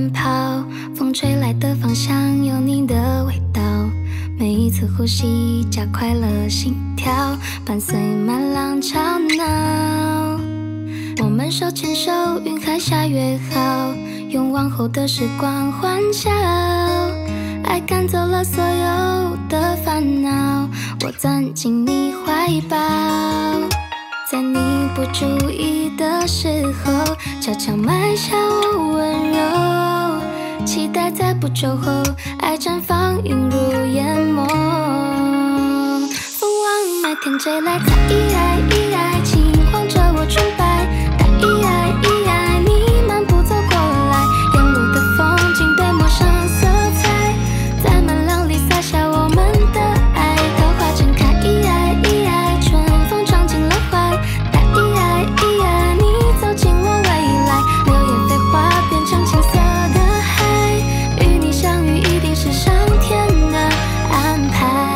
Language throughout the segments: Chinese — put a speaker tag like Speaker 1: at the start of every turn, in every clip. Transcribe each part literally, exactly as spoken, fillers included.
Speaker 1: 奔跑，风吹来的方向有你的味道，每一次呼吸加快了心跳，伴随满浪吵闹。我们手牵手，云海下约好，用往后的时光欢笑，爱赶走了所有的烦恼，我钻进你怀抱，在你不注意的时候，悄悄埋下我温柔，期待在不久后，爱绽放映入眼眸。风往麦田追来，采一爱一爱，金黄着我纯白，带一爱一爱，你漫步走过来，沿路的风景被抹上色彩，在满浪里洒下我们的爱，桃花盛开，一爱一爱，春风闯进了怀，带一爱一爱，你走进我未来，流言蜚话变成青色的海，与你相遇一定是上天的安排。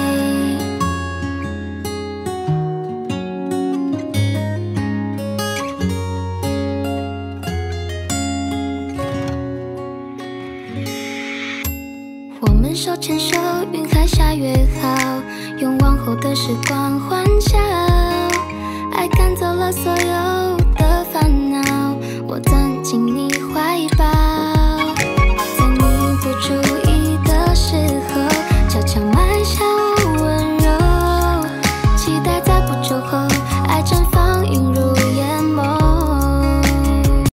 Speaker 1: 我们手牵手，云海下约好，用往后的时光欢笑，爱赶走了所有